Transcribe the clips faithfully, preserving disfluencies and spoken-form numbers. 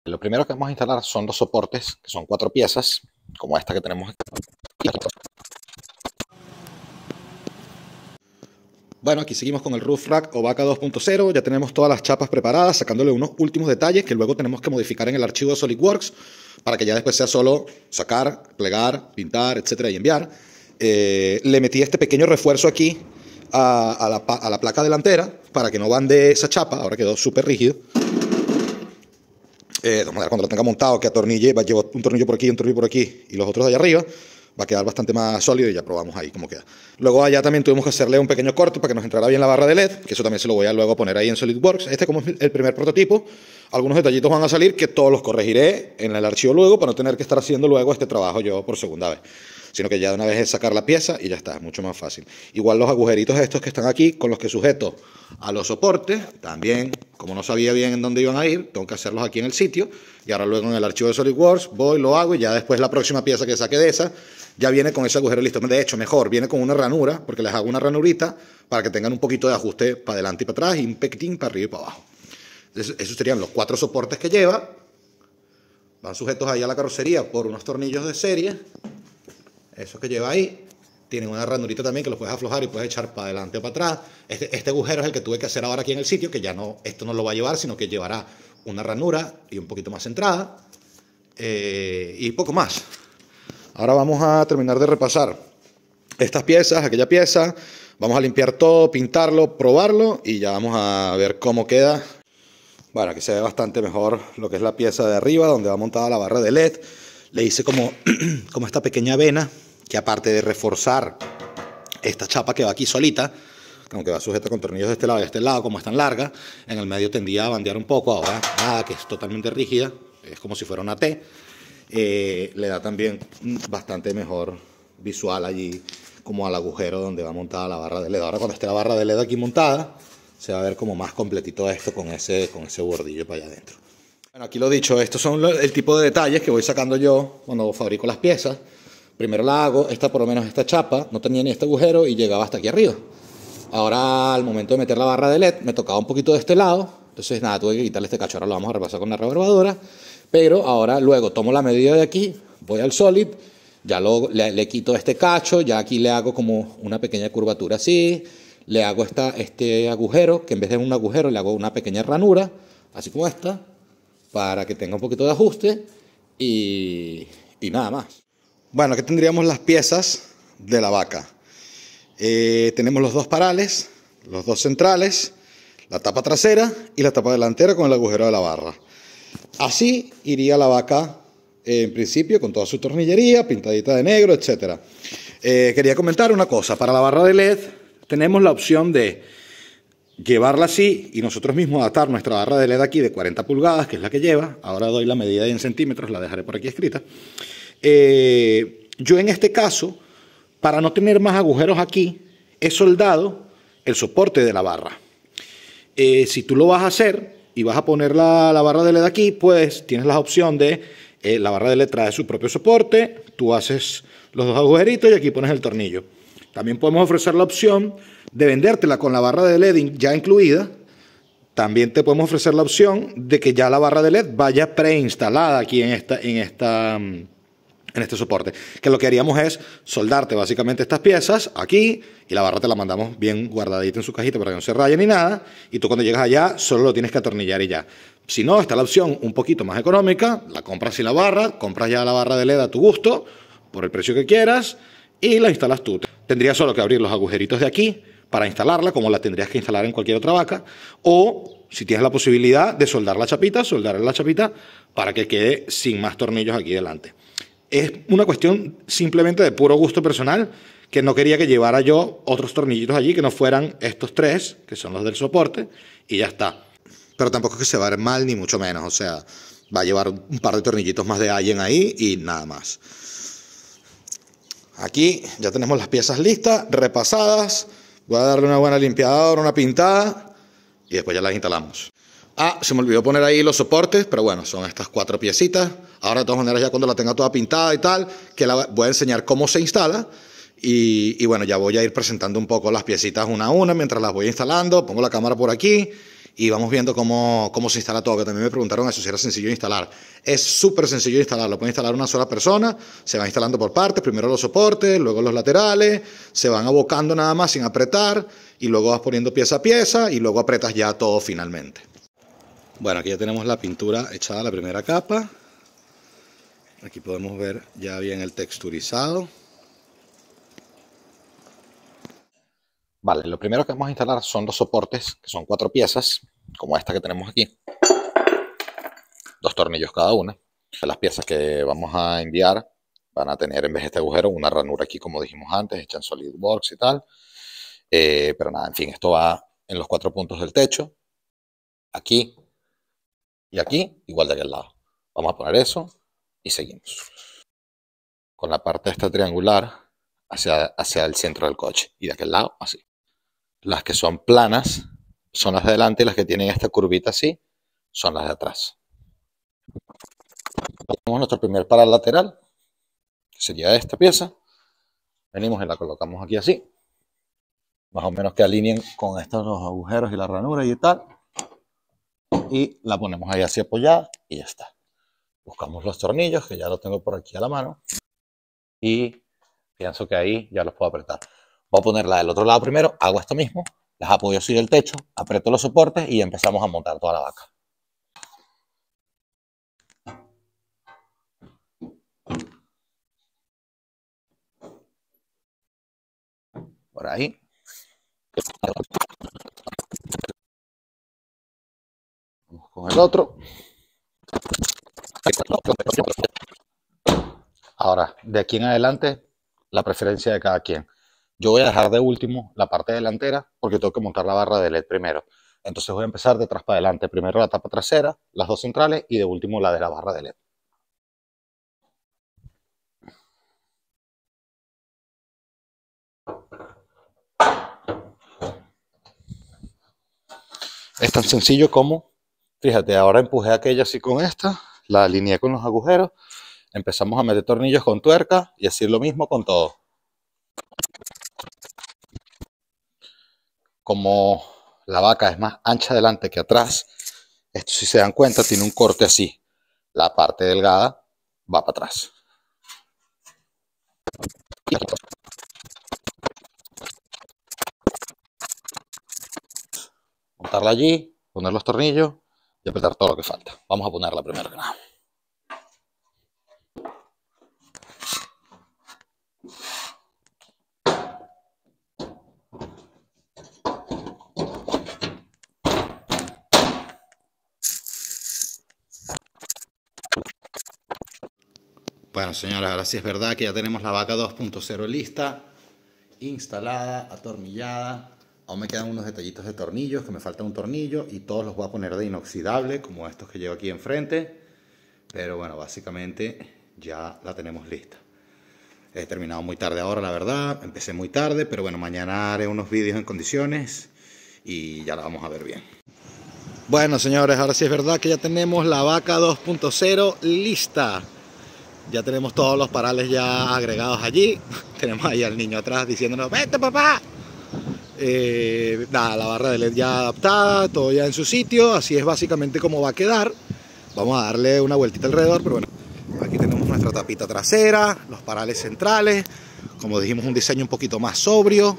Lo primero que vamos a instalar son los soportes, que son cuatro piezas, como esta que tenemos aquí. Bueno, aquí seguimos con el Roof Rack Ovaca dos punto cero, ya tenemos todas las chapas preparadas, sacándole unos últimos detalles que luego tenemos que modificar en el archivo de SolidWorks, para que ya después sea solo sacar, plegar, pintar, etcétera, y enviar. Eh, le metí este pequeño refuerzo aquí a, a, la, a la placa delantera, para que no bande esa chapa, ahora quedó súper rígido. Eh, de manera, cuando lo tenga montado, que atornille, va, llevo un tornillo por aquí, un tornillo por aquí y los otros de allá arriba, va a quedar bastante más sólido y ya probamos ahí cómo queda. Luego allá también tuvimos que hacerle un pequeño corte para que nos entrara bien la barra de L E D, que eso también se lo voy a luego poner ahí en SolidWorks. Este como es el primer prototipo, algunos detallitos van a salir que todos los corregiré en el archivo luego para no tener que estar haciendo luego este trabajo yo por segunda vez, sino que ya de una vez es sacar la pieza y ya está, es mucho más fácil. Igual los agujeritos estos que están aquí, con los que sujeto a los soportes, también, como no sabía bien en dónde iban a ir, tengo que hacerlos aquí en el sitio, y ahora luego en el archivo de SolidWorks voy, lo hago, y ya después la próxima pieza que saque de esa, ya viene con ese agujero listo. De hecho, mejor, viene con una ranura, porque les hago una ranurita, para que tengan un poquito de ajuste para adelante y para atrás, y un pequitín para arriba y para abajo. Entonces, esos serían los cuatro soportes que lleva, van sujetos ahí a la carrocería por unos tornillos de serie. Eso que lleva ahí, tienen una ranurita también que los puedes aflojar y puedes echar para adelante o para atrás. Este, este agujero es el que tuve que hacer ahora aquí en el sitio, que ya no, esto no lo va a llevar, sino que llevará una ranura y un poquito más centrada, eh, y poco más. Ahora vamos a terminar de repasar estas piezas, aquella pieza, vamos a limpiar todo, pintarlo, probarlo y ya vamos a ver cómo queda. Bueno, aquí se ve bastante mejor lo que es la pieza de arriba, donde va montada la barra de L E D. Le hice como, como esta pequeña vena, que aparte de reforzar esta chapa que va aquí solita, aunque va sujeta con tornillos de este lado y de este lado, como es tan larga, en el medio tendía a bandear un poco. Ahora, nada, que es totalmente rígida, es como si fuera una T, eh, le da también bastante mejor visual allí, como al agujero donde va montada la barra de L E D. Ahora cuando esté la barra de L E D aquí montada, se va a ver como más completito esto con ese, con ese bordillo para allá adentro. Bueno, aquí lo dicho, estos son el tipo de detalles que voy sacando yo cuando fabrico las piezas. Primero la hago, esta por lo menos esta chapa, no tenía ni este agujero y llegaba hasta aquí arriba. Ahora al momento de meter la barra de L E D me tocaba un poquito de este lado, entonces nada, tuve que quitarle este cacho, ahora lo vamos a repasar con la rebarbadora. Pero ahora luego tomo la medida de aquí, voy al Solid, ya lo, le, le quito este cacho, ya aquí le hago como una pequeña curvatura así, le hago esta, este agujero, que en vez de un agujero le hago una pequeña ranura, así como esta, para que tenga un poquito de ajuste y, y nada más. Bueno, aquí tendríamos las piezas de la vaca. Eh, tenemos los dos parales, los dos centrales, la tapa trasera y la tapa delantera con el agujero de la barra. Así iría la vaca eh, en principio con toda su tornillería, pintadita de negro, etcétera. Eh, quería comentar una cosa, para la barra de L E D tenemos la opción de llevarla así y nosotros mismos adaptar nuestra barra de L E D aquí de cuarenta pulgadas, que es la que lleva. Ahora doy la medida en centímetros, la dejaré por aquí escrita. Eh, yo en este caso, para no tener más agujeros aquí, he soldado el soporte de la barra. Eh, si tú lo vas a hacer y vas a poner la, la barra de L E D aquí, pues tienes la opción de, eh, la barra de L E D trae su propio soporte, tú haces los dos agujeritos y aquí pones el tornillo. También podemos ofrecer la opción de vendértela con la barra de L E D ya incluida. También te podemos ofrecer la opción de que ya la barra de L E D vaya preinstalada aquí en, esta, en, esta, en este soporte. Que lo que haríamos es soldarte básicamente estas piezas aquí y la barra te la mandamos bien guardadita en su cajita para que no se raye ni nada. Y tú cuando llegas allá solo lo tienes que atornillar y ya. Si no, está la opción un poquito más económica. La compras sin la barra, compras ya la barra de L E D a tu gusto, por el precio que quieras, y la instalas tú. Tendrías solo que abrir los agujeritos de aquí para instalarla, como la tendrías que instalar en cualquier otra vaca, o si tienes la posibilidad de soldar la chapita, soldar la chapita para que quede sin más tornillos aquí delante. Es una cuestión simplemente de puro gusto personal, que no quería que llevara yo otros tornillitos allí que no fueran estos tres, que son los del soporte, y ya está. Pero tampoco es que se va a ver mal, ni mucho menos, o sea, va a llevar un par de tornillitos más de allen ahí y nada más. Aquí ya tenemos las piezas listas, repasadas. Voy a darle una buena limpiadora, una pintada y después ya las instalamos. Ah, se me olvidó poner ahí los soportes, pero bueno, son estas cuatro piecitas. Ahora de todas maneras ya cuando la tenga toda pintada y tal, que la voy a enseñar cómo se instala. Y, y bueno, ya voy a ir presentando un poco las piecitas una a una mientras las voy instalando. Pongo la cámara por aquí y vamos viendo cómo, cómo se instala todo, que también me preguntaron eso, si era sencillo de instalar. Es súper sencillo de instalar, lo puede instalar una sola persona, se va instalando por partes, primero los soportes, luego los laterales, se van abocando nada más sin apretar, y luego vas poniendo pieza a pieza, y luego apretas ya todo finalmente. Bueno, aquí ya tenemos la pintura echada, la primera capa. Aquí podemos ver ya bien el texturizado. Vale, lo primero que vamos a instalar son los soportes, que son cuatro piezas, como esta que tenemos aquí. Dos tornillos cada una. Las piezas que vamos a enviar van a tener, en vez de este agujero, una ranura aquí, como dijimos antes, hecha en SolidWorks y tal. Eh, pero nada, en fin, esto va en los cuatro puntos del techo. Aquí y aquí, igual de aquel lado. Vamos a poner eso y seguimos. Con la parte esta triangular hacia, hacia el centro del coche. Y de aquel lado, así. Las que son planas son las de adelante y las que tienen esta curvita así son las de atrás. Tenemos nuestro primer paral lateral, que sería esta pieza. Venimos y la colocamos aquí así. Más o menos que alineen con estos los agujeros y la ranura y tal. Y la ponemos ahí así apoyada y ya está. Buscamos los tornillos, que ya los tengo por aquí a la mano. Y pienso que ahí ya los puedo apretar. Voy a ponerla del otro lado primero, hago esto mismo, las apoyo así del techo, aprieto los soportes y empezamos a montar toda la vaca. Por ahí. Vamos con el otro. Ahora, de aquí en adelante, la preferencia de cada quien. Yo voy a dejar de último la parte delantera porque tengo que montar la barra de L E D primero. Entonces voy a empezar de atrás para adelante. Primero la tapa trasera, las dos centrales y de último la de la barra de L E D. Es tan sencillo como, fíjate, ahora empujé aquella así con esta, la alineé con los agujeros, empezamos a meter tornillos con tuerca y así lo mismo con todo. Como la vaca es más ancha adelante que atrás, esto si se dan cuenta tiene un corte así, la parte delgada va para atrás. Montarla allí, poner los tornillos y apretar todo lo que falta. Vamos a ponerla primero que nada. Bueno, señores, ahora sí es verdad que ya tenemos la vaca dos punto cero lista, instalada, atornillada. Aún me quedan unos detallitos de tornillos, que me falta un tornillo y todos los voy a poner de inoxidable, como estos que llevo aquí enfrente. Pero bueno, básicamente ya la tenemos lista. He terminado muy tarde ahora, la verdad. Empecé muy tarde, pero bueno, mañana haré unos vídeos en condiciones y ya la vamos a ver bien. Bueno, señores, ahora sí es verdad que ya tenemos la vaca dos punto cero lista. Ya tenemos todos los parales ya agregados allí. Tenemos ahí al niño atrás diciéndonos, ¡vete, papá! Eh, nada, la barra de L E D ya adaptada, todo ya en su sitio. Así es básicamente como va a quedar. Vamos a darle una vueltita alrededor, pero bueno. Aquí tenemos nuestra tapita trasera, los parales centrales. Como dijimos, un diseño un poquito más sobrio.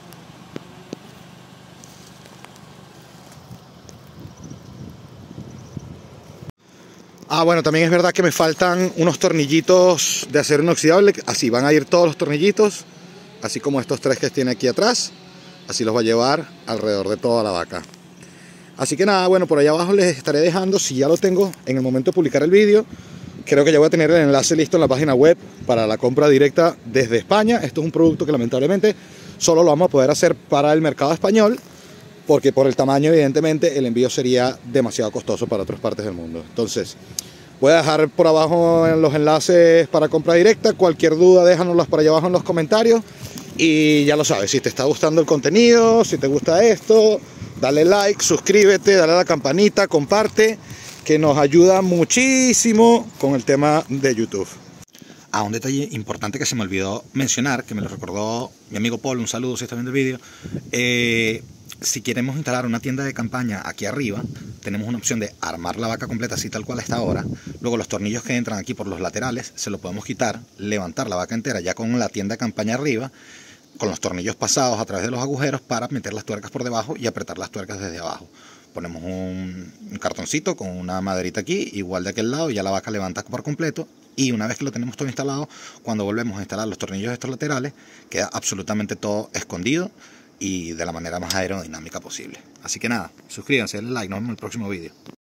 Ah, bueno, también es verdad que me faltan unos tornillitos de acero inoxidable. Así van a ir todos los tornillitos, así como estos tres que tiene aquí atrás. Así los va a llevar alrededor de toda la vaca. Así que nada, bueno, por allá abajo les estaré dejando, si ya lo tengo en el momento de publicar el vídeo. Creo que ya voy a tener el enlace listo en la página web para la compra directa desde España. Esto es un producto que lamentablemente solo lo vamos a poder hacer para el mercado español, porque por el tamaño, evidentemente, el envío sería demasiado costoso para otras partes del mundo. Entonces, voy a dejar por abajo los enlaces para compra directa. Cualquier duda, déjanoslas por allá abajo en los comentarios. Y ya lo sabes, si te está gustando el contenido, si te gusta esto, dale like, suscríbete, dale a la campanita, comparte, que nos ayuda muchísimo con el tema de YouTube. Ah, un detalle importante que se me olvidó mencionar, que me lo recordó mi amigo Paul, un saludo si está viendo el vídeo. Eh, si queremos instalar una tienda de campaña aquí arriba, tenemos una opción de armar la vaca completa así tal cual está ahora. Luego los tornillos que entran aquí por los laterales se lo podemos quitar, levantar la vaca entera ya con la tienda de campaña arriba, con los tornillos pasados a través de los agujeros para meter las tuercas por debajo y apretar las tuercas desde abajo. Ponemos un, un cartoncito con una maderita aquí, igual de aquel lado, y ya la vaca levanta por completo. Y una vez que lo tenemos todo instalado, cuando volvemos a instalar los tornillos de estos laterales, queda absolutamente todo escondido y de la manera más aerodinámica posible. Así que nada, suscríbanse, denle like, nos vemos en el próximo vídeo.